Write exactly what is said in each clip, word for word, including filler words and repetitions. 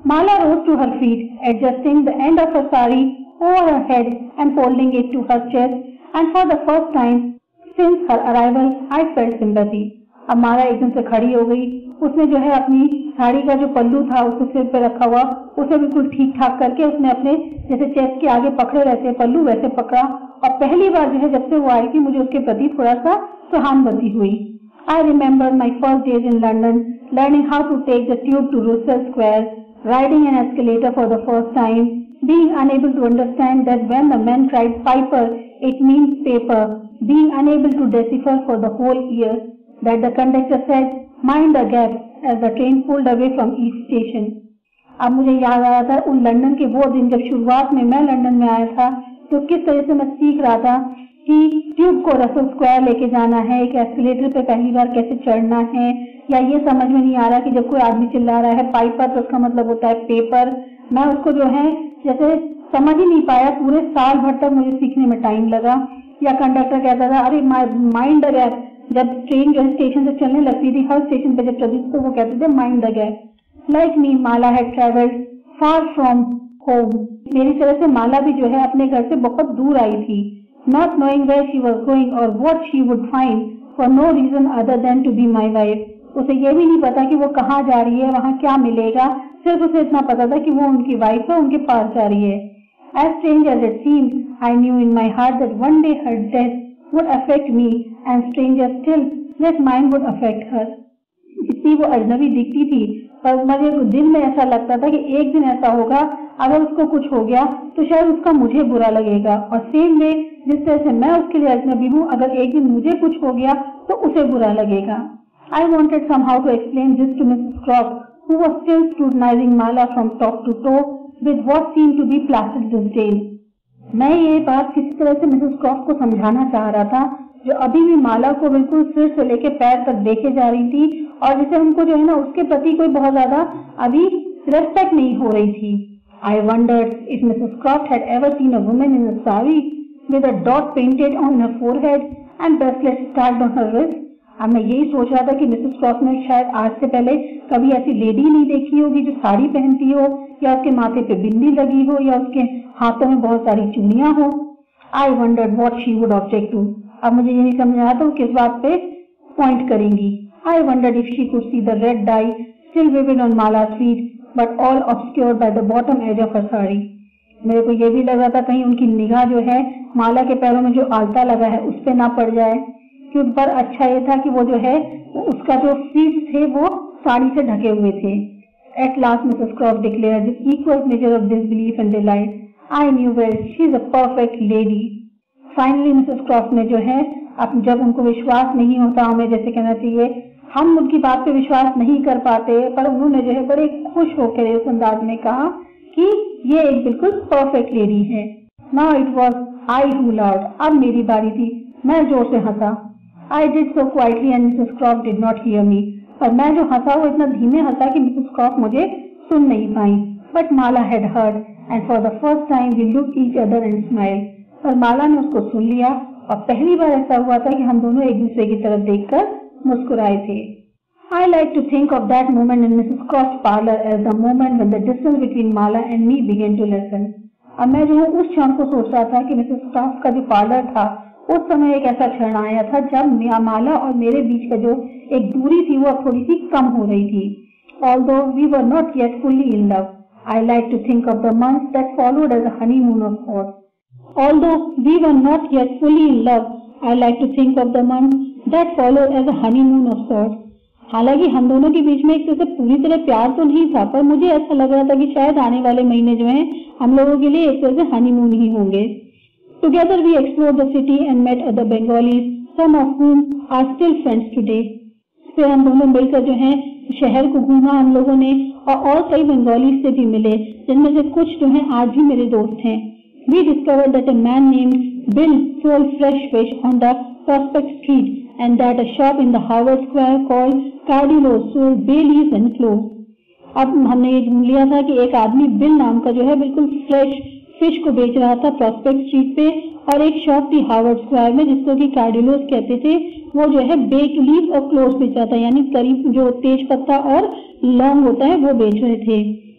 Mala rose to her feet, adjusting the end of her sari over her head and folding it to her chest, and for the first time since her arrival, I felt sympathy. अब माला एकदम से खड़ी हो गई। उसने जो है अपनी साड़ी का जो पल्लू था उसको सिर पे रखा हुआ, उसे बिल्कुल ठीक ठाक करके उसने अपने जैसे चेस्ट के आगे पकड़े रहते पल्लू वैसे पकड़ा, और पहली बार जो है जब से वो आई थी मुझे उसके प्रति थोड़ा सा सहानुभूति हुई। I remember my first days in London, learning how to take the tube to Russell Square, riding an escalator for the first time, being unable to understand that when the man cried piper, it means paper, being unable to decipher for the whole year that the conductor said, mind the gap, as the train pulled away from each station. अब मुझे याद आ रहा था उन London के वो दिन जब शुरुआत में मैं लंदन में आया था, तो किस तरह से मैं सीख रहा था कि ट्यूब को रसल स्क्वायर लेके जाना है, एक एस्केलेटर पे पहली बार कैसे चढ़ना है, या ये समझ में नहीं आ रहा कि जब कोई आदमी चिल्ला रहा है पाइपर तो उसका मतलब होता है पेपर। मैं उसको जो है जैसे समझ ही नहीं पाया, पूरे साल भर तक मुझे सीखने में टाइम लगा। या कंडक्टर कहता था अरे माइंड द गैप, जब ट्रेन जो है स्टेशन से चलने लगती थी हर स्टेशन पे जब चलती थी तो वो कहते थे mind the gap. Like me Mala had travelled far from home, मेरी तरह से माला भी जो है अपने घर से बहुत दूर आई थी। Not knowing where she was going और what she would find for no reason other than to be my wife. उसे ये भी नहीं पता कि वो कहाँ जा रही है, वहाँ क्या मिलेगा, सिर्फ उसे इतना पता था कि वो उनकी वाइफ है, उनके पास जा रही है। As strange as it seemed, I knew in my heart that one day her death would affect me, and stranger still that mine would affect her. जितनी वो अजनबी दिखती थी, पर मुझे दिल में ऐसा लगता था कि एक दिन ऐसा होगा अगर उसको कुछ हो गया तो शायद उसका मुझे बुरा लगेगा, और सेम वे जिस तरह से मैं उसके लिए अजनबी हूँ, अगर एक दिन मुझे कुछ हो गया तो उसे बुरा लगेगा। I wanted somehow to explain this to Missus Croft, who was still scrutinizing Mala from top to toe with what seemed to be placid disdain. मैं ये बात किसी तरह से मिसेस क्रॉफ्ट को समझाना चाह रहा था, जो अभी भी माला को बिल्कुल सिर से लेके पैर तक देखे जा रही थी, और जिसे उनको जो है ना उसके प्रति कोई बहुत ज्यादा अभी रेस्पेक्ट नहीं हो रही थी। I wondered if Missus Croft had ever seen a woman in a sari with a dot painted on her forehead and bracelets tagged on her wrist. अब मैं यही सोच रहा था कि मिसेस क्रॉफ्ट ने शायद आज से पहले कभी ऐसी लेडी नहीं देखी होगी जो साड़ी पहनती हो, या उसके माथे पे बिंदी लगी हो, या उसके हाथों में बहुत सारी चूड़ियां हो। I wondered what she would object to. अब मुझे ये नहीं समझ आया तो किस बात पे पॉइंट करेंगी। I wondered if she could see the red dye still vivid on Mala's feet, but all obscured by the bottom edge of her sari. मेरे को ये भी लग रहा था कहीं उनकी निगाह जो है माला के पैरों में जो आलता लगा है उस पे ना पड़ जाए, क्योंकि पर अच्छा ये था कि वो जो है उसका जो फीट थे वो साड़ी से ढके हुए थे। At last Missus Croft declared with equal measure of disbelief and delight, I knew well, she is a perfect lady. Finally Missus Croft ने जो है अब जब उनको विश्वास नहीं होता, हमें जैसे कहना चाहिए हम उनकी बात पे विश्वास नहीं कर पाते, पर उन्होंने जो है बड़े खुश होकर इस अंदाज में कहा कि ये एक बिल्कुल परफेक्ट लेडी है। Now it was I who laughed. अब मेरी बारी थी, मैं जोर से हंसा। I did so quietly and Missus Croft did not hear me. पर मैं जो हंसा वो इतना धीमे हंसा कि मिसेस क्रॉफ्ट मुझे सुन नहीं पाई। But Mala had heard, and for the first time we looked each other and smiled. पर माला ने उसको सुन लिया, और पहली बार ऐसा हुआ था कि हम दोनों एक दूसरे की तरफ देखकर मुस्कुराए थे। I like to think of that moment in Missus Croft's parlor as the moment when the distance between Mala and me began to lessen. अब मैं जो है उस क्षण को सोच रहा था कि मिसेस क्रॉफ्ट का जो पार्लर था उस समय एक ऐसा क्षण आया था जब माला और मेरे बीच का जो एक दूरी थी वो थोड़ी सी कम हो रही थी। Although we were not yet fully in love, I like to think of the months that followed as a honeymoon of sorts. Although we were not yet fully in love, I like to think of the months that followed as a honeymoon of sorts. हालांकि हम दोनों के बीच में एक तरह से पूरी तरह प्यार तो नहीं था, पर मुझे ऐसा लग रहा था कि शायद आने वाले महीने जो हैं हम लोगों के लिए एक तरह से हनीमून ही होंगे। Together we explored the city and met other Bengalis, some of whom are still friends today. फिर हम दोनों मिलकर जो है शहर को घूमा हम लोगों ने, और और कई बंगाली से भी मिले जिनमें से कुछ जो हैं आज भी मेरे दोस्त हैं। We discovered that a man named Bill sold fresh fish on the Prospect Street, and that a shop in the Howard Square called Cardilo's sold bay leaves and cloves. अब हमने ये ढूंढ लिया था कि एक आदमी बिल नाम का जो है बिल्कुल फ्रेश फिश को बेच रहा था प्रॉस्पेक्ट स्ट्रीट पे, और एक शॉप थी हार्वर्ड स्क्वायर में जिसको कि कार्डिलोस कहते थे, वो जो है बेक लीव्स और क्लोव्स बेच रहा था, यानी करीब जो तेज पत्ता और लौंग होता है वो बेच रहे थे।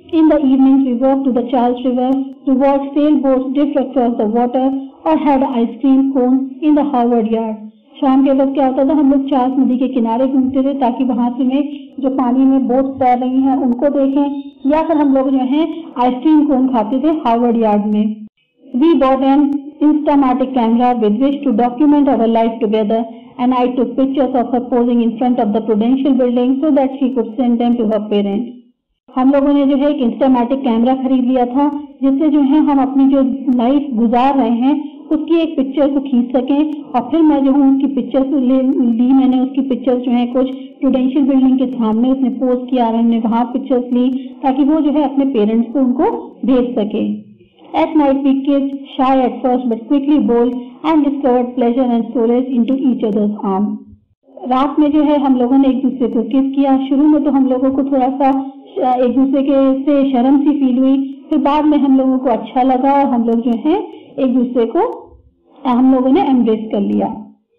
In the evenings, we walked to the Charles River to watch sailboats drift across the water or had ice cream cone in the Harvard Yard. शाम के वक्त क्या होता था, हम लोग चार्ल्स नदी के किनारे घूमते थे ताकि वहां से में जो पानी में बोट तैर रही हैं उनको देखें, या फिर हम लोग जो है आइसक्रीम कोन खाते थे हार्वर्ड यार्ड में. We bought an Instamatic camera with which to document our life together, and I took pictures of her posing in front of the Prudential building so that she could send them to her parents. हम लोगों ने जो है एक इंस्टामैटिक camera खरीद लिया था जिससे जो है हम अपनी जो लाइफ गुजार रहे हैं उसकी एक पिक्चर को खींच सकें, और फिर मैं जो हूँ उसकी पिक्चर्स ली. मैंने उसकी पिक्चर्स जो है कुछ प्रूडेंशियल बिल्डिंग के सामने उसने पोस्ट किया, मैंने वहाँ पिक्चर्स ली ताकि वो जो है अपने पेरेंट्स को उनको भेज सके. At night we kissed, shy at first but quickly bold, and discovered pleasure and solace into each other's arms. रात में जो है हम लोगों ने एक दूसरे को किस किया. शुरू में तो हम लोगों को थोड़ा सा एक दूसरे के से शर्म सी फील हुई, फिर बाद में हम लोगों को अच्छा लगा और हम लोग जो है एक दूसरे को हम लोगों ने एम्ब्रेस कर लिया.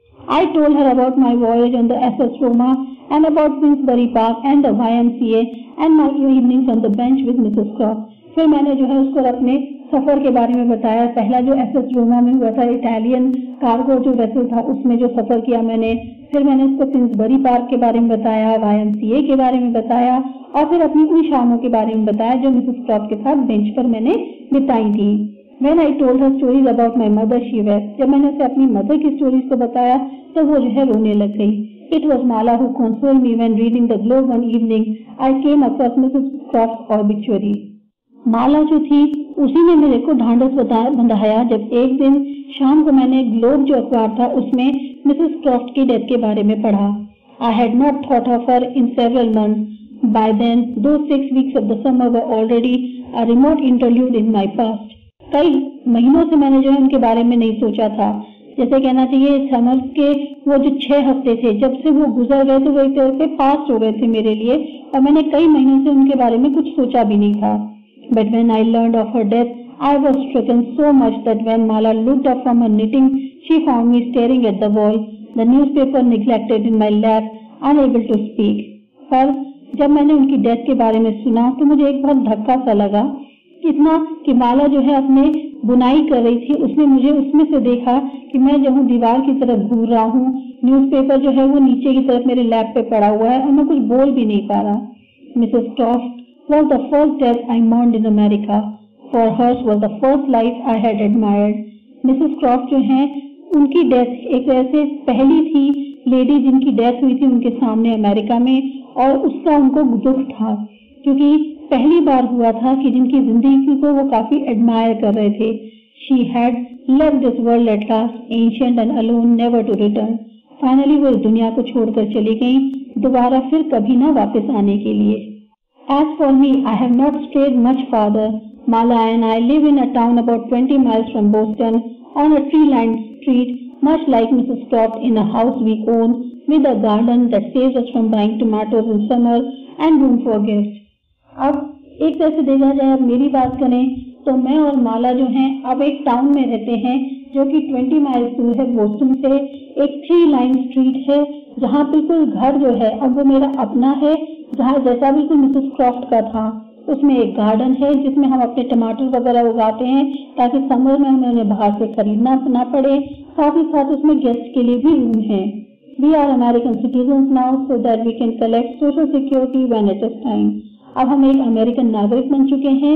I told her about my voyage on the S S Roma and about Finsbury Park and the Y M C A and my evenings on the bench with Missus Croft. फिर मैंने जो है उसको अपने सफर के बारे में बताया. पहला जो एस एस रोमा में हुआ था, इटालियन कार्गो जो वेसल था, उसमें जो सफर किया मैंने. फिर मैंने उसको फिंसबरी पार्क के बारे में बताया, वाई एम सी ए के बारे में बताया, और फिर अपनी उन शामों के बारे में बताया जो मिसेस क्रॉफ्ट के साथ बेंच पर मैंने बिताई थी. When I told her stories about my mother, she wept. जब मैंने उसे अपनी मदर की स्टोरीज को बताया तो वो जो है रोने लग गई. It was Mala who consoled me when reading the Globe one evening. I came across Missus Croft's obituary. माला जो थी उसी ने मेरे को ढांढस बंधाया जब एक दिन शाम को मैंने ग्लोब जो अखबार था उसमें मिसेस क्रॉफ्ट की डेथ के बारे में पढ़ा. I had not thought of her in several months. By then, those six weeks of the summer were already a remote interlude in my past. कई महीनों से मैंने जो है उनके बारे में नहीं सोचा था. जैसे कहना चाहिए समर के वो जो छह हफ्ते थे जब से वो गुजर गए थे वो एक तरह से पास हो गए थे मेरे लिए, और मैंने कई महीनों से उनके बारे में कुछ सोचा भी नहीं था. But when I learned of her death, I was stricken so much that when Mala looked up from her knitting, she found me staring at the wall, the newspaper neglected in my lap, unable to speak. पर जब मैंने उनकी death के बारे में सुना तो मुझे एक बहुत धक्का सा लगा. इतना कि माला जो है अपने बुनाई कर रही थी, उसने मुझे उसमें से देखा कि मैं जो हूँ दीवार की तरफ घूर रहा हूँ, न्यूज़पेपर जो है वो नीचे की तरफ मेरे लैप पे पड़ा हुआ है और मैं कुछ बोल भी नहीं पा रहा. Mrs Croft was the first death I mourned in America. For hers was the first life I had admired. Mrs Croft जो हैं उनकी डेथ एक तरह से पहली थी लेडी जिनकी डेथ हुई थी उनके सामने अमेरिका में, और उसका उनको दुख था क्योंकि पहली बार हुआ था कि जिनकी जिंदगी को वो काफी एडमायर कर रहे थे. She had left this world at last, ancient and alone, never to return. Finally वो इस दुनिया को छोड़कर चली गई, दोबारा फिर कभी ना वापस आने के लिए. As for me, I have not strayed much farther. Mala and I live in a town about twenty miles from Boston, on a tree-lined street, much like Missus Croft, in a house we own, with a garden that saves us from buying tomatoes in summer and room for guests. अब एक तरह से देखा जाए, अब मेरी बात करें तो मैं और माला जो हैं अब एक टाउन में रहते हैं जो कि बीस माइल्स दूर है बोस्टन से. एक थ्री लाइन स्ट्रीट है जहाँ बिल्कुल घर जो है अब वो मेरा अपना है, जहाँ जैसा बिल्कुल मिसेस क्रॉफ्ट का था. उसमें एक गार्डन है जिसमें हम अपने टमाटर वगैरह उगाते हैं ताकि समर में हमें उन्हें बाहर से खरीदना ना पड़े. साथ ही साथ उसमें गेस्ट के लिए भी रूम है. We are American citizens now so that we can collect social security when it is time. अब हम एक अमेरिकन नागरिक बन चुके हैं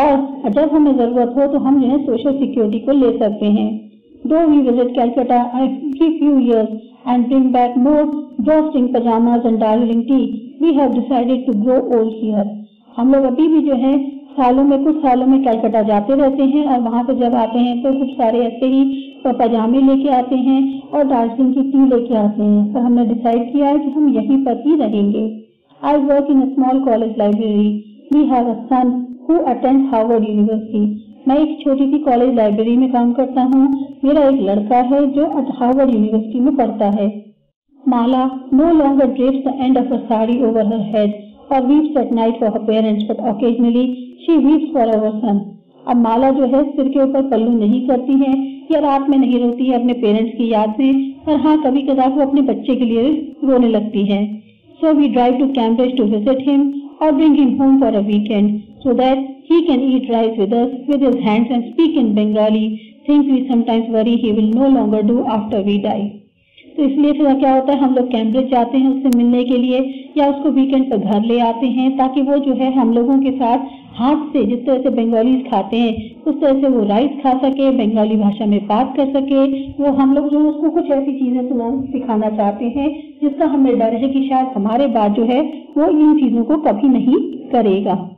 और जब हमें जरूरत हो तो हम जो है सोशल सिक्योरिटी को ले सकते हैं. Though we visit Calcutta every few years and bring back more drawstring pajamas and darjeeling tea, we have decided to grow old here. हम लोग अभी भी जो है सालों में कुछ सालों में कलकत्ता जाते रहते हैं और वहाँ पे जब आते हैं तो कुछ सारे ऐसे ही पजामे लेके आते हैं और दार्जिलिंग की टी लेके आते हैं. तो हमने डिसाइड किया है कि हम यहीं पर ही रहेंगे. I work in a small college library. We have a son who attends Harvard University. मैं एक छोटी सी कॉलेज लाइब्रेरी में काम करता हूँ. मेरा एक लड़का है जो हार्वर्ड यूनिवर्सिटी में पढ़ता है. माला no longer drapes the end of her sari over her head or weeps at night for her parents, but occasionally she weeps for our son. अब माला जो है सिर के ऊपर पल्लू नहीं करती है या रात में नहीं रोती है अपने पेरेंट्स की याद में, और हाँ कभी कदार वो अपने बच्चे के लिए रोने लगती है. So we drive to Cambridge to visit him or bring him home for a weekend so that he can eat rice with us with his hands and speak in Bengali, things we sometimes worry he will no longer do after we die. तो इसलिए फिर क्या होता है, हम लोग Cambridge जाते हैं उससे मिलने के लिए या उसको वीकेंड पर घर ले आते हैं ताकि वो जो है हम लोगों के साथ हाथ से जिस तरह से बंगालीज खाते हैं उस तरह से वो राइस खा सके, बंगाली भाषा में बात कर सके। वो हम लोग जो उसको कुछ ऐसी चीजें सिखाना चाहते हैं जिसका हमें डर है कि शायद हमारे बाद जो है वो इन चीजों को कभी नहीं करेगा।